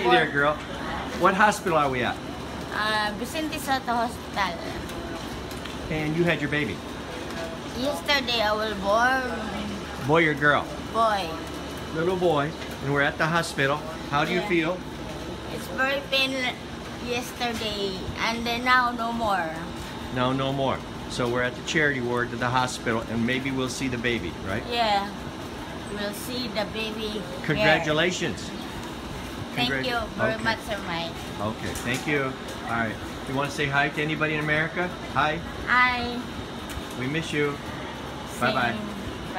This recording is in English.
there, girl. What hospital are we at? Vicente Soto Hospital. And you had your baby. Yesterday I was born. Boy or girl? Boy. Little boy. And we're at the hospital. How do you Yeah. feel? It's very pain yesterday, and then now no more. No, no more. So we're at the charity ward to the hospital, and maybe we'll see the baby, right? Yeah. We'll see the baby. Congratulations. Thank you very Okay. much, Sir Mike. Okay, thank you. All right. You want to say hi to anybody in America? Hi. Hi. We miss you. Bye-bye. Same.